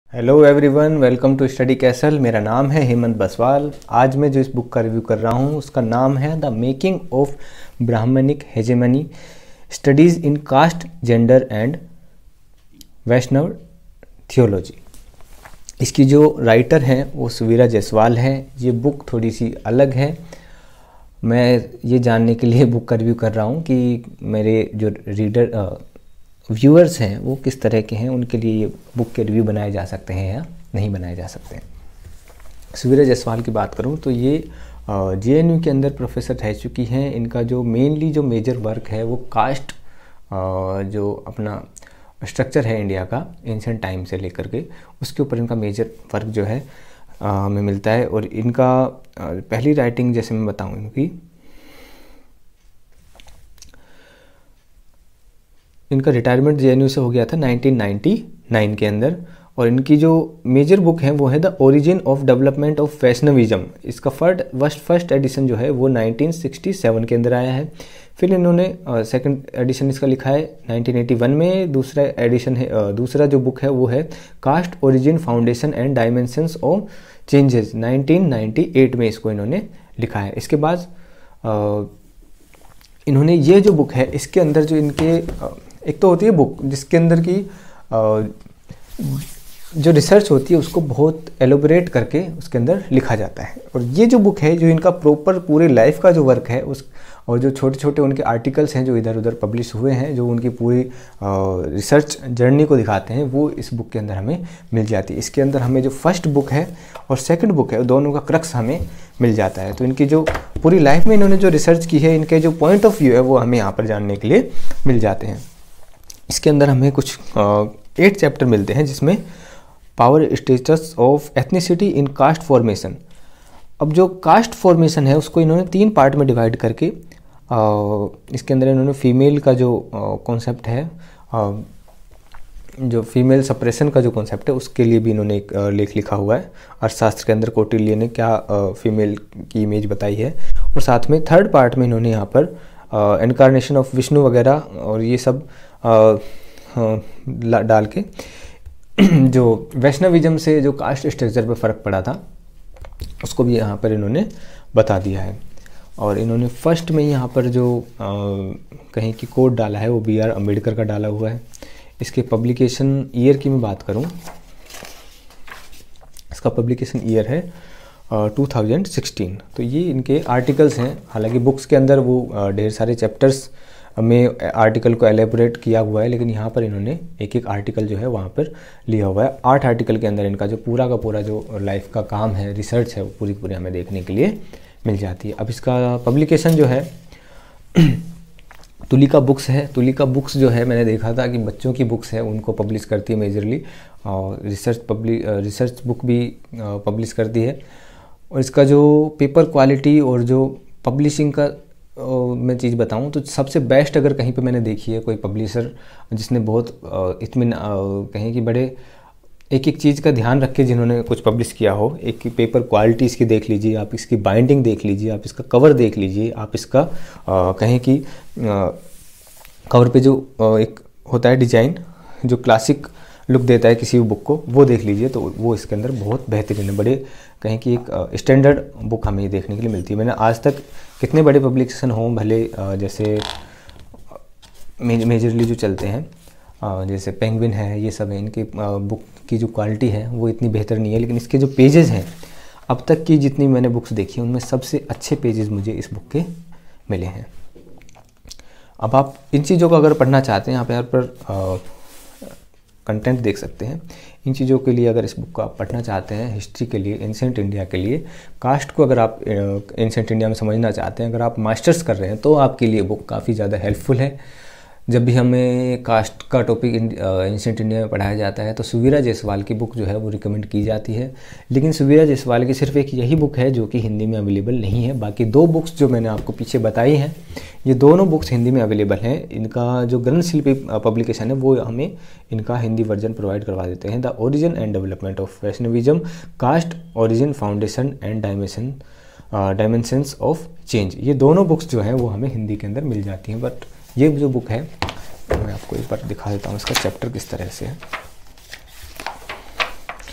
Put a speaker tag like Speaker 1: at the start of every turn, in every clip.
Speaker 1: Hello everyone, welcome to study castle. मेरा नाम है हेमंत बसवाल। आज मैं जो इस बुक का रिव्यू कर रहा हूँ उसका नाम है the making of brahmanic hegemony, studies in caste, gender and Vaishnava theology. इसकी जो राइटर हैं वो सुवीरा जायसवाल हैं। ये बुक थोड़ी सी अलग है। मैं ये जानने के लिए बुक का रिव्यू कर रहा हूँ कि मेरे जो व्यूअर्स हैं वो किस तरह के हैं, उनके लिए ये बुक के रिव्यू बनाए जा सकते हैं या नहीं बनाए जा सकते हैं। सुवीरा जायसवाल की बात करूं तो ये JNU के अंदर प्रोफेसर रह चुकी हैं। इनका जो मेनली जो मेजर वर्क है वो कास्ट जो अपना स्ट्रक्चर है इंडिया का एंशिएंट टाइम से लेकर के, उसके ऊपर इनका मेजर वर्क जो है हमें मिलता है। और इनका पहली राइटिंग जैसे मैं बताऊँ इनका रिटायरमेंट JNU से हो गया था 1999 के अंदर। और इनकी जो मेजर बुक है वो है the origin of development of Vaishnavism. इसका फर्स्ट एडिशन जो है वो 1967 के अंदर आया है। फिर इन्होंने सेकंड एडिशन इसका लिखा है 1981 में। दूसरा एडिशन है, दूसरा जो बुक है वो है caste origin foundation and dimensions of changes, 1998 में इसको इन्होंने लिखा है। इसके बाद इन्होंने ये जो बुक है इसके अंदर जो इनके एक तो होती है बुक जिसके अंदर की जो रिसर्च होती है उसको बहुत एलोबरेट करके उसके अंदर लिखा जाता है। और ये जो बुक है जो इनका प्रॉपर पूरे लाइफ का जो वर्क है उस और जो छोटे छोटे उनके आर्टिकल्स हैं जो इधर उधर पब्लिश हुए हैं, जो उनकी पूरी रिसर्च जर्नी को दिखाते हैं, वो इस बुक के अंदर हमें मिल जाती है। इसके अंदर हमें जो फर्स्ट बुक है और सेकंड बुक है दोनों का क्रक्स हमें मिल जाता है। तो इनकी जो पूरी लाइफ में इन्होंने जो रिसर्च की है, इनके जो पॉइंट ऑफ व्यू है वो हमें यहाँ पर जानने के लिए मिल जाते हैं। इसके अंदर हमें कुछ 8 चैप्टर मिलते हैं जिसमें power status of ethnicity in caste formation. अब जो कास्ट फॉर्मेशन है उसको इन्होंने 3 पार्ट में डिवाइड करके इसके अंदर इन्होंने फीमेल का जो कॉन्सेप्ट है, जो फीमेल सप्रेशन का जो कॉन्सेप्ट है उसके लिए भी इन्होंने एक लेख लिखा हुआ है। अर्थशास्त्र के अंदर कौटिल्य ने क्या फीमेल की इमेज बताई है। और साथ में थर्ड पार्ट में इन्होंने यहाँ पर इनकारनेशन ऑफ विष्णु वगैरह और ये सब डाल के जो वैष्णविज्म से जो कास्ट स्ट्रक्चर पर फ़र्क पड़ा था उसको भी यहाँ पर इन्होंने बता दिया है। और इन्होंने फर्स्ट में यहाँ पर जो कहीं की कोड डाला है वो BR अम्बेडकर का डाला हुआ है। इसके पब्लिकेशन ईयर की मैं बात करूँ, इसका पब्लिकेशन ईयर है 2016। तो ये इनके आर्टिकल्स हैं। हालांकि बुक्स के अंदर वो ढेर सारे चैप्टर्स में आर्टिकल को एलेबोरेट किया हुआ है, लेकिन यहाँ पर इन्होंने एक एक आर्टिकल जो है वहाँ पर लिया हुआ है। 8 आर्टिकल के अंदर इनका जो पूरा का पूरा जो लाइफ का काम है, रिसर्च है, वो पूरी पूरी हमें देखने के लिए मिल जाती है। अब इसका पब्लिकेशन जो है तुलिका बुक्स है। तुलिका बुक्स जो है मैंने देखा था कि बच्चों की बुक्स है उनको पब्लिश करती है मेजरली, और रिसर्च बुक भी पब्लिश करती है। और इसका जो पेपर क्वालिटी और जो पब्लिशिंग का मैं चीज़ बताऊं तो सबसे बेस्ट अगर कहीं पे मैंने देखी है कोई पब्लिशर जिसने बहुत इतने कहीं कि बड़े एक एक चीज़ का ध्यान रख के जिन्होंने कुछ पब्लिश किया हो। एक पेपर क्वालिटी इसकी देख लीजिए आप, इसकी बाइंडिंग देख लीजिए आप, इसका कवर देख लीजिए आप, इसका कहीं कि कवर पे जो एक होता है डिजाइन जो क्लासिक लुक देता है किसी भी बुक को, वो देख लीजिए तो वो इसके अंदर बहुत बेहतरीन है। बड़े कहीं कि एक स्टैंडर्ड बुक हमें देखने के लिए मिलती है। मैंने आज तक कितने बड़े पब्लिकेशन हों भले जैसे मेजरली जो चलते हैं जैसे पेंगुइन है, ये सब है, इनकी बुक की जो क्वालिटी है वो इतनी बेहतर नहीं है, लेकिन इसके जो पेजेस हैं अब तक की जितनी मैंने बुक्स देखी उनमें सबसे अच्छे पेजेस मुझे इस बुक के मिले हैं। अब आप इन चीज़ों को अगर पढ़ना चाहते हैं आप यहाँ पर कंटेंट देख सकते हैं। इन चीज़ों के लिए अगर इस बुक को आप पढ़ना चाहते हैं, हिस्ट्री के लिए, एंशिएंट इंडिया के लिए, कास्ट को अगर आप एंशिएंट इंडिया में समझना चाहते हैं, अगर आप मास्टर्स कर रहे हैं तो आपके लिए बुक काफ़ी ज़्यादा हेल्पफुल है। जब भी हमें कास्ट का टॉपिक एंशिएंट इंडिया में पढ़ाया जाता है तो सुवीरा जायसवाल की बुक जो है वो रिकमेंड की जाती है। लेकिन सुवीरा जायसवाल की सिर्फ एक यही बुक है जो कि हिंदी में अवेलेबल नहीं है। बाकी 2 बुक्स जो मैंने आपको पीछे बताई हैं ये दोनों बुक्स हिंदी में अवेलेबल हैं। इनका जो ग्रंथशिल्पी पब्लिकेशन है वो हमें इनका हिंदी वर्जन प्रोवाइड करवा देते हैं। The origin and development of Vaishnavism, caste origin foundation and dimensions of change, ये दोनों बुक्स जो हैं वो हमें हिंदी के अंदर मिल जाती हैं। बट ये जो बुक है मैं आपको एक बार दिखा देता हूँ इसका चैप्टर किस तरह से है।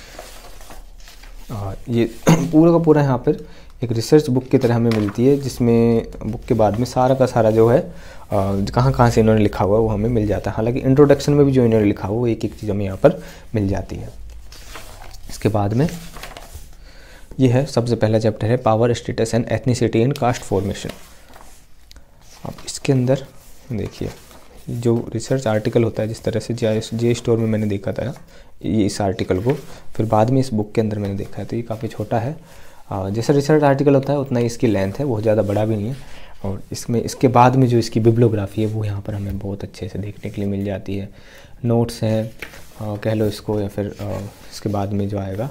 Speaker 1: ये पूरा का पूरा यहाँ पर एक रिसर्च बुक की तरह हमें मिलती है, जिसमें बुक के बाद में सारा का सारा जो है कहाँ कहाँ से इन्होंने लिखा हुआ है वो हमें मिल जाता है। हालांकि इंट्रोडक्शन में भी जो इन्होंने लिखा हुआ वो एक एक चीज़ हमें यहाँ पर मिल जाती है। इसके बाद में ये है सबसे पहला चैप्टर है power, status and ethnicity in caste formation. अब इसके अंदर देखिए जो रिसर्च आर्टिकल होता है, जिस तरह से जे स्टोर में मैंने देखा था ये इस आर्टिकल को, फिर बाद में इस बुक के अंदर मैंने देखा है, तो ये काफ़ी छोटा है। जैसा रिसर्च आर्टिकल होता है उतना ही इसकी लेंथ है, बहुत ज़्यादा बड़ा भी नहीं है। और इसमें इसके बाद में जो इसकी बिब्लियोग्राफी है वो यहाँ पर हमें बहुत अच्छे से देखने के लिए मिल जाती है। नोट्स हैं कह लो इसको, या फिर इसके बाद में जो आएगा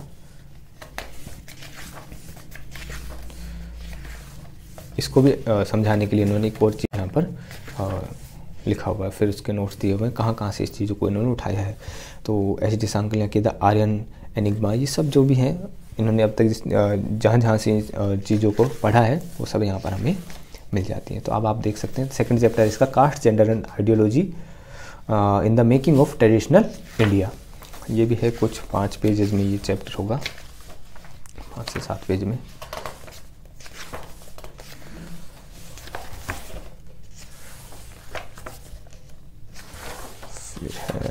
Speaker 1: इसको भी समझाने के लिए इन्होंने एक और चीज़ यहाँ पर लिखा हुआ है। फिर उसके नोट्स दिए हुए हैं कहाँ कहाँ से इस चीज़ों को इन्होंने उठाया है। तो एच.डी. सांकलिया के द आर्यन एनिग्मा, ये सब जो भी हैं इन्होंने अब तक जहाँ जहाँ से चीज़ों को पढ़ा है वो सब यहाँ पर हमें मिल जाती हैं। तो अब आप देख सकते हैं सेकंड चैप्टर इसका caste, gender and ideology in the making of traditional India. ये भी है कुछ 5 पेजेस में ये चैप्टर होगा, 5 से 7 पेज में। फिर है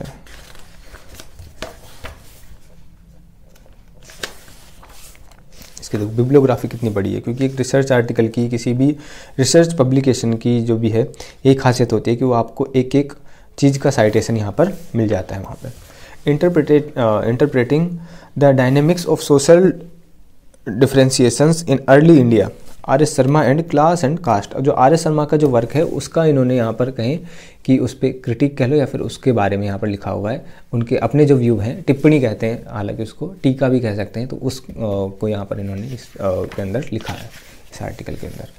Speaker 1: इसकी तो बिब्लियोग्राफी कितनी बड़ी है, क्योंकि एक रिसर्च आर्टिकल की, किसी भी रिसर्च पब्लिकेशन की जो भी है एक खासियत होती है कि वो आपको एक एक चीज़ का साइटेशन यहाँ पर मिल जाता है। वहाँ पर interpreting the dynamics of social differentiations in early India, R S. Sharma and class and caste. जो आर.एस. शर्मा का जो वर्क है उसका इन्होंने यहाँ पर कहें कि उस पर क्रिटिक कह लो या फिर उसके बारे में यहाँ पर लिखा हुआ है। उनके अपने जो व्यू हैं, टिप्पणी कहते हैं, हालांकि उसको टीका भी कह सकते हैं, तो उस को यहाँ पर इन्होंने इस के अंदर लिखा है, इस आर्टिकल के अंदर।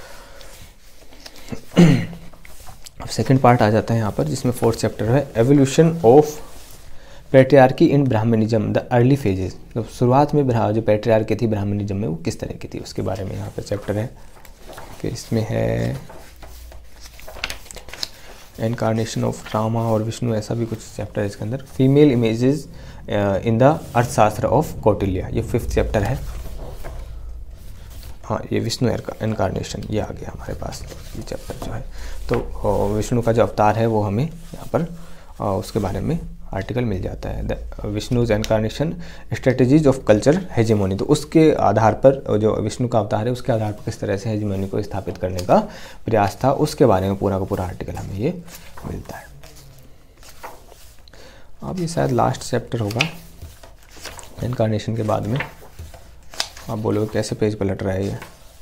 Speaker 1: अब सेकंड पार्ट आ जाता है यहाँ पर, जिसमें 4th चैप्टर है evolution of patriarchy in brahmanism the early phases. तो शुरुआत में जो पैट्रियार्की थी ब्राह्मणिज्म में वो किस तरह की थी उसके बारे में यहाँ पर चैप्टर है। फिर इसमें है इनकारनेशन ऑफ रामा और विष्णु, ऐसा भी कुछ चैप्टर है इसके अंदर। Female images in the Arthashastra of Kautilya, ये 5th चैप्टर है। हाँ, ये विष्णु इनकारनेशन ये आ गया हमारे पास, ये चैप्टर जो है। तो विष्णु का जो अवतार है वो हमें यहाँ पर उसके बारे में आर्टिकल मिल जाता है। The Vishnu's incarnation strategies of culture hegemony, तो उसके आधार पर जो विष्णु का अवतार है उसके आधार पर किस तरह से हेजेमोनी को स्थापित करने का प्रयास था, उसके बारे में पूरा का पूरा आर्टिकल हमें ये मिलता है। अब ये शायद लास्ट चैप्टर होगा इनकारनेशन के बाद में। आप बोलोगे कैसे पेज पलट रहा है ये,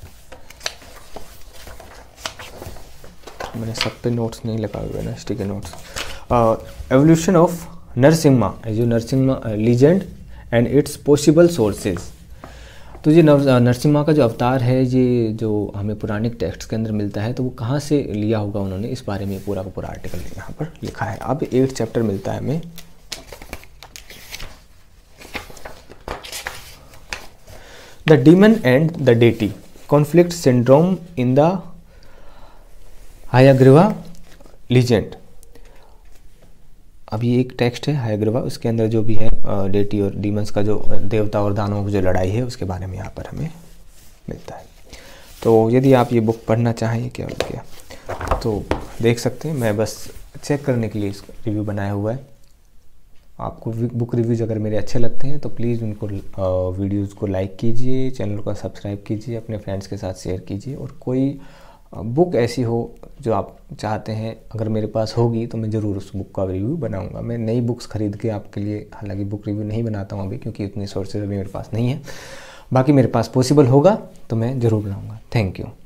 Speaker 1: मैंने सब पे नोट्स नहीं लगाए हुए ना, sticky notes. Evolution of Narasimha, जो Narasimha legend and its possible sources. तो ये नरसिम्हा का जो अवतार है, ये जो हमें पुराणिक टेक्स्ट के अंदर मिलता है, तो वो कहाँ से लिया होगा उन्होंने, इस बारे में पूरा का पूरा आर्टिकल यहाँ पर लिखा है। अब 8th चैप्टर मिलता है हमें the demon and the deity, conflict syndrome in the Hayagriva legend. अभी एक टेक्स्ट है हयग्रीवा, उसके अंदर जो भी है डेटी और डीमंस का जो देवता और दानवों की जो लड़ाई है उसके बारे में यहाँ पर हमें मिलता है। तो यदि आप ये बुक पढ़ना चाहें क्या तो देख सकते हैं। मैं बस चेक करने के लिए इसका रिव्यू बनाया हुआ है। आपको बुक रिव्यूज़ अगर मेरे अच्छे लगते हैं तो प्लीज़ उनको वीडियोज़ को लाइक कीजिए, चैनल को सब्सक्राइब कीजिए, अपने फ्रेंड्स के साथ शेयर कीजिए। और कोई बुक ऐसी हो जो आप चाहते हैं अगर मेरे पास होगी तो मैं ज़रूर उस बुक का रिव्यू बनाऊंगा। मैं नई बुक्स खरीद के आपके लिए हालांकि बुक रिव्यू नहीं बनाता हूँ अभी, क्योंकि इतनी सोर्सेज अभी मेरे पास नहीं है। बाकी मेरे पास पॉसिबल होगा तो मैं ज़रूर बनाऊंगा। Thank you.